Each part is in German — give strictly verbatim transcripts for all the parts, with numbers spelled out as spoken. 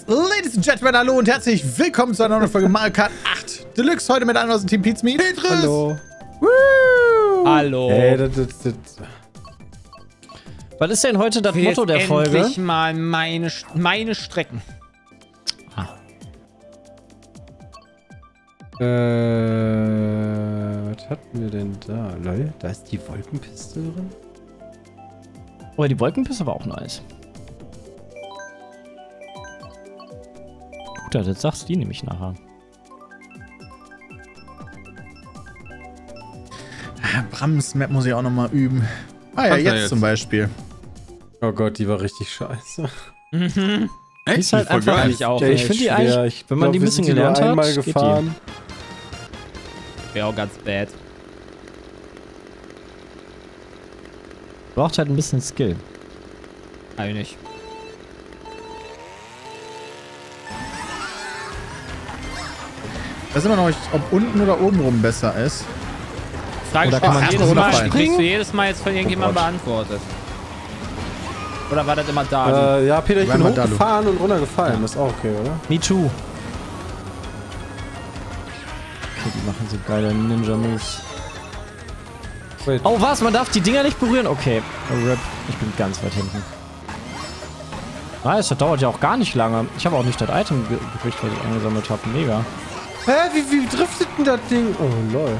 Ladies and Gentlemen, hallo und herzlich willkommen zu einer neuen Folge Mario Kart acht Deluxe. Heute mit einem aus dem Team Pizmeet. Petrus! Hallo. Woo! Hallo. Hey, das, das, das. Was ist denn heute das Motto der Folge? Endlich mal meine, meine Strecken. Ah. Äh, was hatten wir denn da? Lol, da ist die Wolkenpiste drin. Oh, die Wolkenpiste war auch nice. Gut, das sagst du die nämlich nachher. Brams Map muss ich auch nochmal üben. Ah ja, jetzt, jetzt zum Beispiel. Oh Gott, die war richtig scheiße. Mhm. Die ist halt einfach geil. nicht auch. Ja, Ich finde die eigentlich, ich wenn man glaub, die ein bisschen gelernt hat, einmal geht gefahren. Wäre auch ganz bad. Braucht halt ein bisschen Skill. Eigentlich. Ich weiß immer noch nicht, ob unten oder oben rum besser ist. Frage Oder kann kann man man jedes erst Mal, runterfallen? kriegst du jedes Mal jetzt von irgendjemandem Oh Gott. beantwortet. Oder war das immer da? Äh, ja, Peter, ich War bin mal da, hochgefahren und runtergefallen. Das ist auch okay, oder? Me too. Okay, die machen so geile Ninja-Moves. Wait. Oh, was? Man darf die Dinger nicht berühren? Okay. Oh, Rip. Ich bin ganz weit hinten. Nice, das dauert ja auch gar nicht lange. Ich habe auch nicht das Item ge- gekriegt, was ich eingesammelt habe. Mega. Hä, wie, wie driftet denn das Ding? Oh, lol.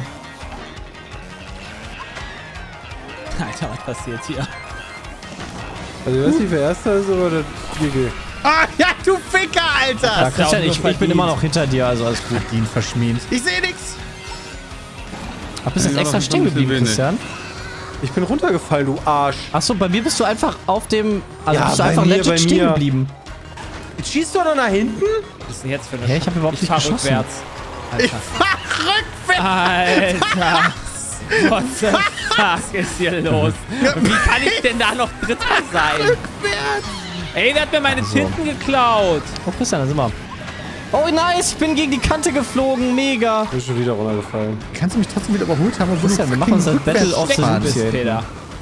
Alter, was passiert hier? Also, ich weiß nicht, wer erster ist, aber das G G. Ah, ja, du Ficker, Alter! Ja, Hast du Christian, auch nur ich, ich bin verdient. immer noch hinter dir, also alles gut. Ihn verschmient. Ich sehe nix! Ach, bist jetzt Ja, extra das ist stehen ein bisschen geblieben, wenig. Christian? Ich bin runtergefallen, du Arsch. Achso, bei mir bist du einfach auf dem... Also Ja, bist du bei einfach mir, legit bei stehen mir. geblieben. Jetzt schießt du doch nach hinten? Was ist denn jetzt für eine Hä, ich hab überhaupt ich nicht fahr geschossen. rückwärts. Ich fahr rückwärts! Alter! What the fuck ist hier los? Und wie kann ich denn da noch Dritter sein? Rückwärts! Ey, der hat mir meine Also. Tinten geklaut. Oh, Christian, da sind wir. Oh, nice, ich bin gegen die Kante geflogen, mega. Ich bin schon wieder runtergefallen. Kannst du mich trotzdem wieder überholt haben, obwohl Christian, du wir machen uns das fucking Battle of the rückwärts Loops bist? hier. Peter.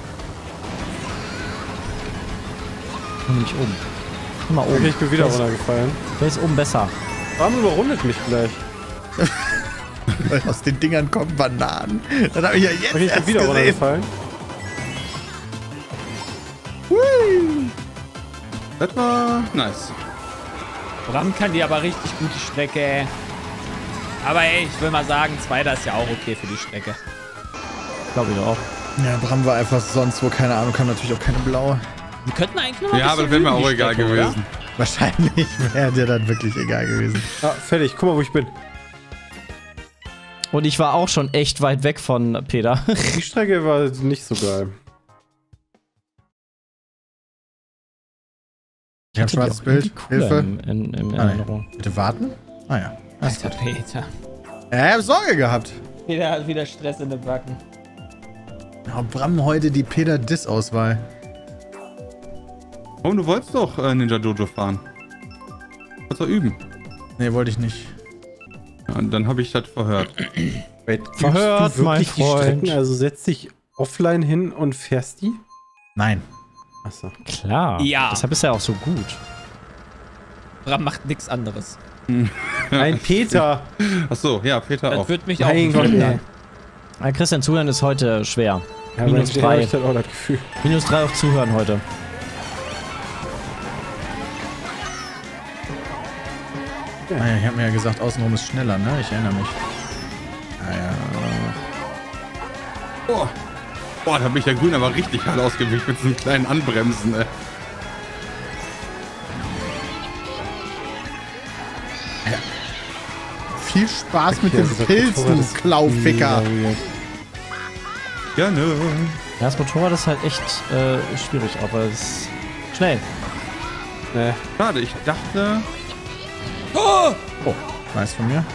Komm nicht oben. Komm mal Okay, oben. ich bin wieder Wer ist- runtergefallen. Wer ist oben besser? Warum überrundet mich gleich? Weil aus den Dingern kommen Bananen. Das hab ich ja jetzt Okay, ich bin erst wieder gesehen. runtergefallen. Das war nice. Bram kann die aber richtig gut, die Strecke. Aber ey, ich will mal sagen, Zweiter ist ja auch okay für die Strecke. Glaube ich auch. Ja, Bram war einfach sonst wo, keine Ahnung, kam natürlich auch keine blaue. Wir könnten eigentlich nur mal Ja, ein aber das bisschen wäre mir üben, auch die egal Strecke, gewesen. oder? Wahrscheinlich wäre dir dann wirklich egal gewesen. Ah, fertig. Guck mal, wo ich bin. Und ich war auch schon echt weit weg von Peter. Die Strecke war nicht so geil. Ich hab Hatte die schwarzes auch Bild. irgendwie cooler Hilfe. In, in, in Ah, Erinnerung. nee. Bitte warten? Ah ja. Alter Peter. Ja, ich hab Sorge gehabt. Peter hat wieder Stress in den Backen. Oh, Bram heute die Peter-Diss-Auswahl. Oh, du wolltest doch äh, Ninja Dojo fahren. Wolltest doch üben. Nee, wollte ich nicht. Ja, und dann habe ich das verhört. Wait, Verhört, übst du mein wirklich die Freund. Strecken? Also setzt dich offline hin und fährst die? Nein. Achso. Klar. Ja. Deshalb ist er auch so gut. Bram macht nichts anderes. Nein, Peter. Achso, ja, Peter Das auch. würde mich auch Mein nicht Gott, wundern. ey. Ja, Christian, Zuhören ist heute schwer. Ja, Minus bei dir drei. hab ich das auch das Gefühl. Minus drei auf Zuhören heute. Ah ja, ich hab mir ja gesagt, außenrum ist schneller, ne? Ich erinnere mich. Ah ja. Boah, Boah da bin ich der Grün aber richtig hart ausgewichen mit diesen kleinen Anbremsen. Ey. Viel Spaß mit Okay, dem also das Pilz, Motorrad du ist Klauficker. mega weird. Gerne. Ja, das Motorrad ist halt echt äh, schwierig, aber es ist schnell. Nee. Schade, ich dachte... Oh, nice von mir.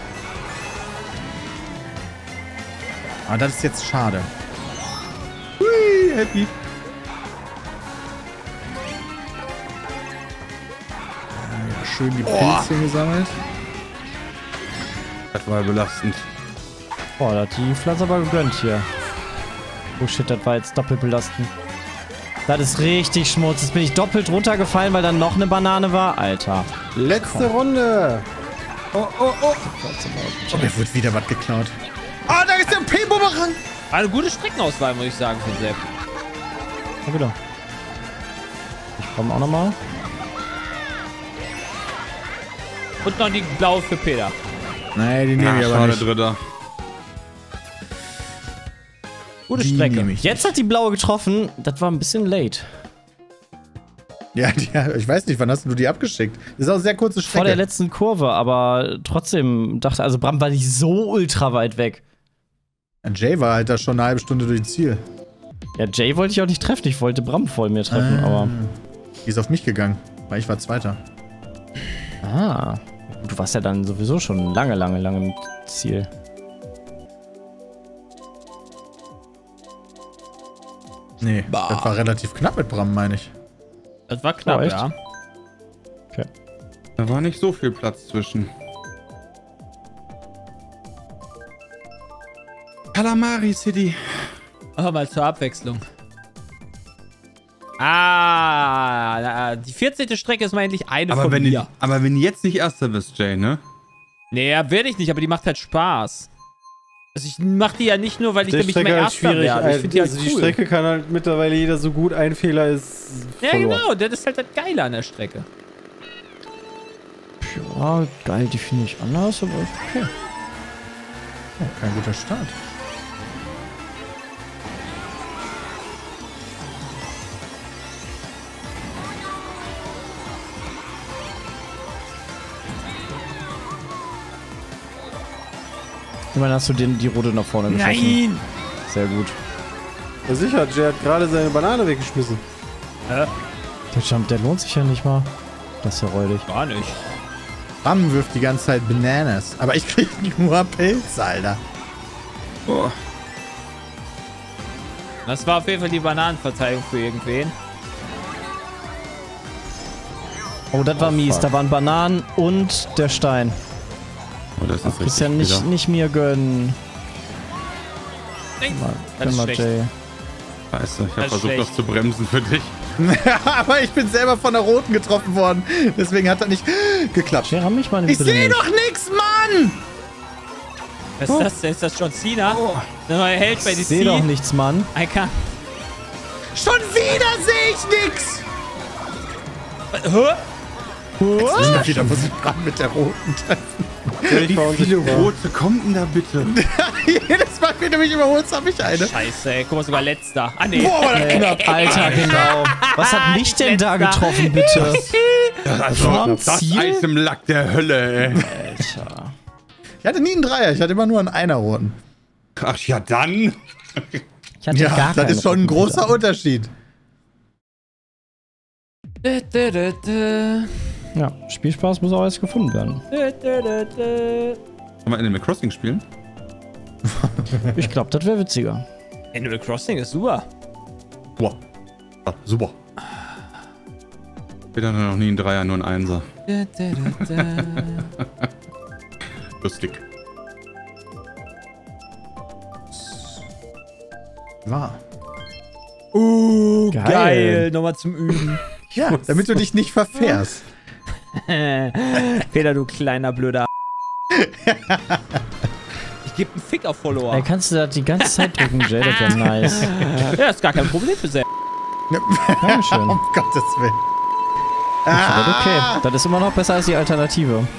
Aber das ist jetzt schade. Hui, happy. Ja, schön die Pilze gesammelt. Das war belastend. Boah, da hat die Pflanze aber gegönnt hier. Oh shit, das war jetzt doppelt belastend. Das ist richtig Schmutz. Jetzt bin ich doppelt runtergefallen, weil dann noch eine Banane war. Alter. Letzte Runde. Oh, oh, oh. Oh, mir wird wieder was geklaut. Ah, da ist der P-Bumerang. Eine gute Streckenauswahl, muss ich sagen, für Sepp. Ja, wieder. Ich komme auch nochmal. Und noch die blaue für Peter. Nein, die nehme ich Ja, aber schade, nicht. Dritter. Gute Die Strecke. nehme ich Jetzt hat die blaue getroffen. Das war ein bisschen late. Ja, die, ich weiß nicht, wann hast du die abgeschickt? Das ist auch eine sehr kurze Strecke. Vor der letzten Kurve, aber trotzdem dachte, also Bram war nicht so ultra weit weg. Ja, Jay war halt da schon eine halbe Stunde durchs Ziel. Ja, Jay wollte ich auch nicht treffen. Ich wollte Bram vor mir treffen, Ah. aber. Die ist auf mich gegangen, weil ich war Zweiter. Ah. Du warst ja dann sowieso schon lange, lange, lange im Ziel. Nee, das war relativ knapp mit Bram, meine ich. Das war knapp, Oh, echt? ja. Da war nicht so viel Platz zwischen. Calamari City. Oh, mal zur Abwechslung. Ah, na, die vierzehnte Strecke ist mal endlich eine Aber von wenn, mir. du, aber wenn du jetzt nicht Erster bist, Jay, ne? Nee, ja, werde ich nicht, aber die macht halt Spaß. Also ich mach die ja nicht nur, weil ich Die nämlich Strecke mehr halt Erster schwierig. werde. Ich finde die halt Also cool. die Strecke kann halt mittlerweile jeder so gut. Ein Fehler ist Ja, verloren. genau, das ist halt das Geile an der Strecke. Ja, geil, die finde ich anders, aber ist okay. Oh, kein guter Start. Immerhin hast du den, die Rote nach vorne geschossen. Nein! Sehr gut. Ja, sicher, Jay hat gerade seine Banane weggeschmissen. Äh, Der Jump, der lohnt sich ja nicht mal. Das ist ja räudig. gar nicht. Bram wirft die ganze Zeit Bananas. Aber ich krieg nur Pilze, Alter. Oh. Das war auf jeden Fall die Bananenverteidigung für irgendwen. Oh, das war mies. Da waren Bananen und der Stein. Oh, das ist richtig. Christian, nicht, wieder. nicht mir gönnen. Nein, Mal, das gönn ist mal, schlecht. Jay. Scheiße, ich Das hab ist versucht, schlecht. das zu bremsen für dich. Aber ich bin selber von der Roten getroffen worden. Deswegen hat das nicht geklappt. Jay, ramm mich mal Ich bitte sehe nicht. doch nix, Mann! Was ist das denn? Ist das John Cena? Der neue Held bei D C? Ich sehe doch nichts, Mann. I can. Schon wieder sehe ich nix! Hä? Jetzt ist wieder, muss ich Bram mit der Roten treffen. Wie Viele Rote kommt denn da bitte? Jedes Mal, wenn du mich überholst, habe ich eine. Scheiße, ey. Guck mal, sogar letzter. Ah, nee. Boah, war das knapp. Alter, genau. Was hat mich denn da letzter. getroffen, bitte? Also, Vom das Ziel? Eis im Lack der Hölle, ey. Alter. Ich hatte nie einen Dreier, ich hatte immer nur einen Einer-Roten. Ach ja, dann. Ich hatte Ja, gar das keine ist schon ein roten großer Bilder. Unterschied. Dö, dö, dö, dö. Ja, Spielspaß muss auch erst gefunden werden. Dö, dö, dö, dö. Kann man Animal Crossing spielen? Ich glaube, das wäre witziger. Animal Crossing ist super. Boah. Ah, super. Ich hatte noch nie einen Dreier, nur einen Einser. Dö, dö, dö, dö. Lustig. War. Uh, Geil. geil. Nochmal zum Üben. Ja, damit du dich nicht verfährst. Peter, du kleiner blöder. Ich geb einen Fick auf Follower. Ey, kannst du das die ganze Zeit drücken, Jay? Das wäre nice. Ja, ist gar kein Problem für Sepp. Dankeschön. Um Gottes Willen. Das ist okay. Das ist immer noch besser als die Alternative.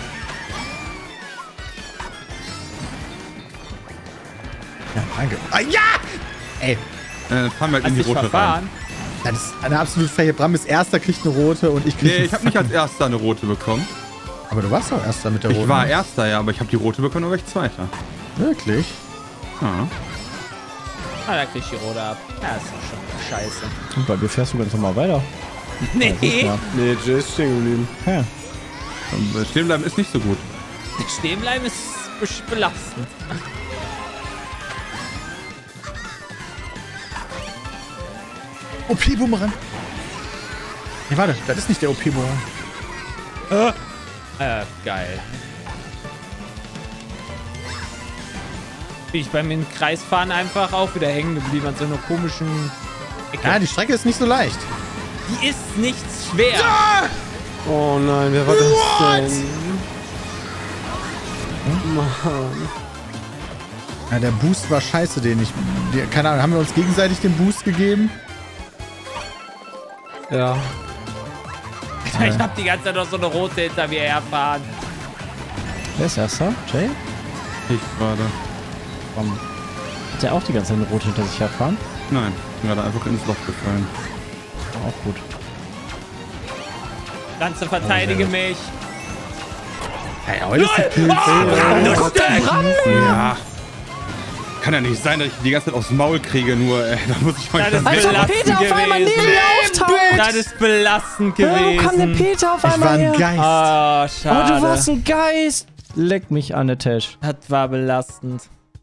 Ja, danke. Ah, ja! Ey, Äh, fahren wir halt Hast in die dich Rote rein. verfahren? das ist eine absolute Fair. Bram ist Erster, kriegt eine Rote und ich krieg Nee, ich habe nicht als Erster eine Rote bekommen. Aber du warst doch Erster mit der Roten. Ich war Erster, ja, aber ich habe die Rote bekommen, aber ich Zweiter. Wirklich? Ja. Ah, da krieg ich die Rote ab. Ja, ist doch schon wieder scheiße. Und bei mir fährst du ganz normal weiter. Nee, Ja. Nee, Jay ist stehen geblieben. Ja. Und stehen bleiben ist nicht so gut. stehen bleiben ist be- belastend. O P-Bumerang. Nee, warte, das ist nicht der O P-Bumerang. Äh, geil. Bin ich beim in Kreis fahren einfach auch wieder hängen geblieben an so einer komischen Ecke. Ja, die Strecke ist nicht so leicht. Die ist nicht schwer. Oh nein, wer war das denn? Mann. Ja, der Boost war scheiße, den ich... Die, keine Ahnung, haben wir uns gegenseitig den Boost gegeben? Ja. Ich hab die ganze Zeit noch so eine rote hinter mir herfahren. Wer ist erster? Jay? Ich gerade. Warum? Hat der auch die ganze Zeit eine rote hinter sich herfahren? Nein, ich bin gerade einfach ins Loch gefallen. Auch gut. Ganze verteidige mich. Hey, heute ist die Pilze. Ja. Kann ja nicht sein, dass ich die ganze Zeit aufs Maul kriege, nur äh, da muss ich mal Das ist das Als ob belastend Peter auf einmal neben gewesen. mir auftaucht! Das ist belastend Ja, wo kam der gewesen. Peter auf Ich war einmal ein her? Geist. Oh, Oh, schade. du warst ein Geist! Leck mich an der Tash. Das war belastend.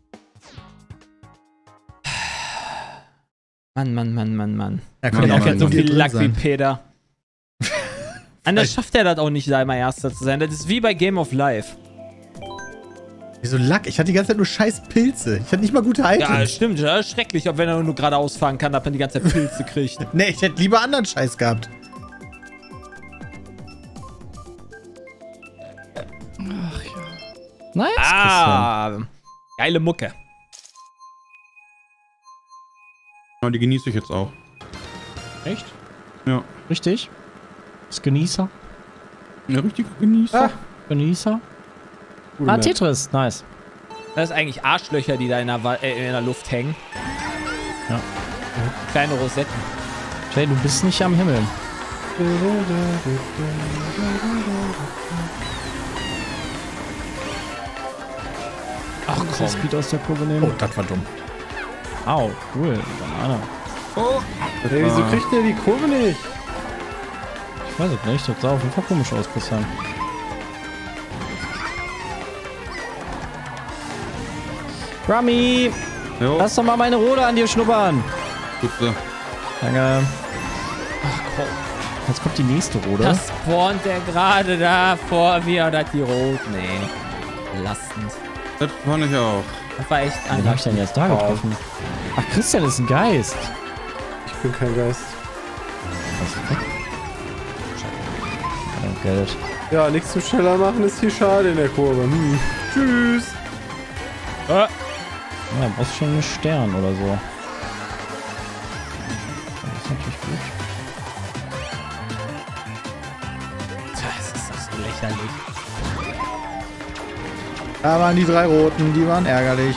Mann, Mann, Mann, Mann, Mann. Ja, Mann, Und ja auch Mann, jetzt so Mann. viel drin Lack wie sein. Peter. Anders schafft er das auch nicht, einmal Erster zu sein. Das ist wie bei Game of Life. Wieso Lack? Ich hatte die ganze Zeit nur scheiß Pilze. Ich hatte nicht mal gute Ja, Items. stimmt. Ja, ist schrecklich, ob wenn er nur geradeaus fahren kann, dass man die ganze Zeit Pilze kriegt. Nee, ich hätte lieber anderen Scheiß gehabt. Nice, Ah, geile Mucke. Ja, die genieße ich jetzt auch. Christian. Echt? Ja. Richtig? Das Genießer? Ja, richtig genieße. Ah, Genießer? gute Ah, Map. Tetris. Nice. Das ist eigentlich Arschlöcher, die da in der, Wa- äh, in der Luft hängen. Ja. Kleine Rosetten. Jay, du bist nicht am Himmel. Ach Das komm. Speed aus der Kurve Oh, nehmen. das war dumm. Au, cool. Banane. Ey, wieso kriegt der die Kurve nicht? Ich weiß es nicht. Das sah auf jeden Fall komisch aus bisher. Rummy, Jo, lass doch mal meine Rode an dir schnuppern. gut so. Danke. Ach komm. Jetzt kommt die nächste Rode. Das spawnt der gerade da vor mir und hat die rot. Nee. Belastend. Das fand ich auch. Das war echt Wen hab ich denn jetzt da getroffen? Ach, Christian ist ein Geist. Ich bin kein Geist. Was? Oh, Geld. Ja, nichts zu schneller machen ist hier schade in der Kurve. Hm. Tschüss. Ah. Ja, brauchst schon einen Stern oder so. Das ist natürlich gut. Das ist doch so lächerlich. Da waren die drei Roten, die waren ärgerlich.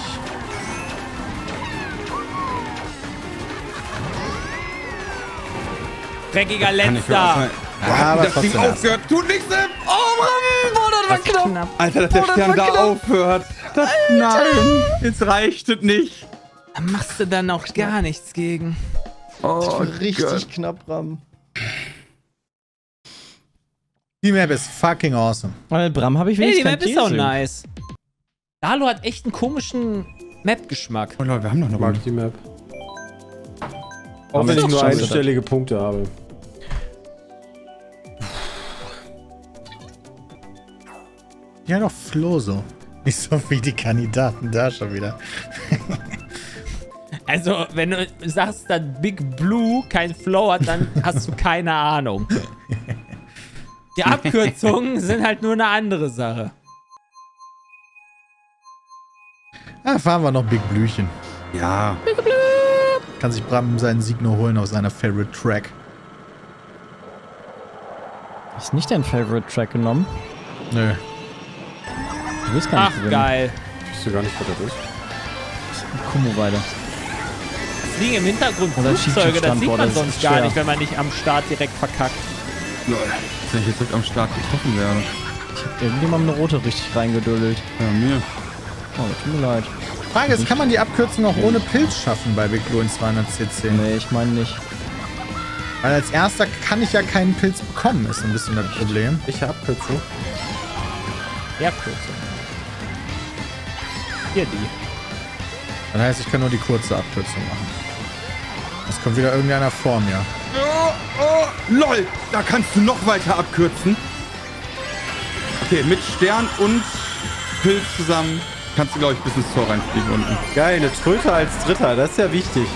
Dreckiger Kann ich Letzter. Ja, aber das Ding trotzdem aufgehört. Tut nichts, Sim. Oh Mann. das war knapp. Alter, dass der Stern da aufhört. Das, nein, jetzt reicht es nicht. Da machst du dann auch gar nichts gegen. Oh, Richtig Gott. knapp, Bram. Die Map ist fucking awesome. Weil Bram habe ich Hey, wenigstens die Map kein ist auch Käse. nice. Dalo hat echt einen komischen Map-Geschmack. Oh Leute, wir haben noch eine Mag Runde. die Map. Auch Haben wenn wir ich doch nur schon einstellige Punkte habe. Ja, doch Flo so. Nicht so wie die Kandidaten da schon wieder. Also, wenn du sagst, dass Big Blue kein Flow hat, dann hast du keine Ahnung. Die Abkürzungen sind halt nur eine andere Sache. Ah, fahren wir noch Big Blüchen. Ja. Kann sich Bram seinen Sieg nur holen auf seiner Favorite Track. Ist nicht dein Favorite Track genommen? Nö. Du willst gar Ach, nicht gewinnen. geil. Ich wüsste gar nicht, was das ist. Kumo weiter. Es liegen im Hintergrund Oder Flugzeuge, das sieht Cheat-Standort, man das sonst ist gar schwer. nicht, wenn man nicht am Start direkt verkackt. Leute, wenn ich jetzt direkt am Start getroffen werde. Ich hab irgendjemandem eine rote richtig reingedüdelt. Ja, mir. Oh, tut mir leid. Frage ist, kann man die Abkürzung auch ohne Pilz schaffen bei Big Blue in zweihundert C C? Nee, ich meine nicht. Weil als erster kann ich ja keinen Pilz bekommen, ist so ein bisschen das Problem. Welche Abkürzung? Die Abkürzung. Hier die. Das heißt, ich kann nur die kurze Abkürzung machen. Es kommt wieder irgendeiner vor mir. Oh, oh, lol, da kannst du noch weiter abkürzen. Okay, mit Stern und Pilz zusammen kannst du, glaube ich, bis ins Tor reinfliegen unten. Geil, eine Tröte als Dritter, das ist ja wichtig.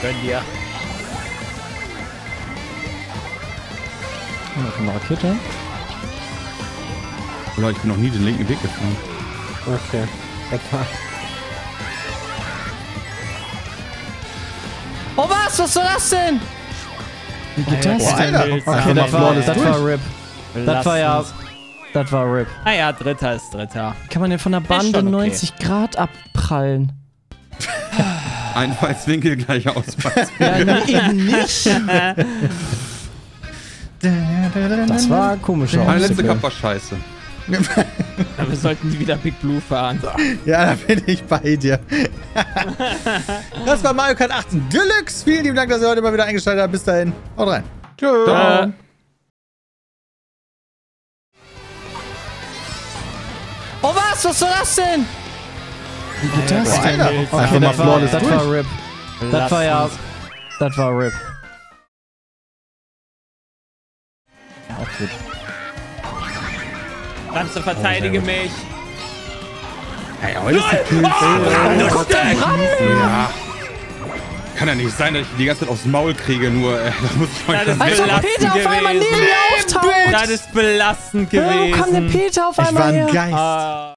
Gönn dir. Noch eine Rakete. Leute, ich bin noch nie den linken Weg gefahren. Okay. Etwa. Oh was? Was soll das denn? Wie geht das Boah, denn? Alter. Okay, das war, das war RIP. Das war ja... Lass uns- Das war RIP. Ah ja, Dritter ist Dritter. Wie kann man denn von der Ist Bande schon okay. neunzig Grad abprallen? Einfallswinkel gleich Ausfallswinkel. Ja, nee, eben nicht. Das war ein komischer Meine letzte Obstacle. Cup war scheiße. Aber wir sollten nie wieder Big Blue fahren. Ja, da bin ich bei dir. Das war Mario Kart acht Deluxe. Vielen lieben Dank, dass ihr heute mal wieder eingeschaltet habt. Bis dahin. Haut rein. Tschüss. Äh, Oh was? Was soll das denn? Wie geht das Boah, denn? Alter. Okay, Einfach mal das war, flawless das durch. war RIP. Das lass war ja... uns- Das war RIP. Ja, auch gut. Lanze, verteidige mich. Hey, heute ist die Ja. Kann ja nicht sein, dass ich die ganze Zeit aufs Maul kriege, nur äh, da muss ich mal Das ist Als ob belastend Peter auf einmal gewesen. neben mir auftaucht. Das ist belastend Wo gewesen. kam der Peter auf Ich einmal war her? ein Geist. Ah.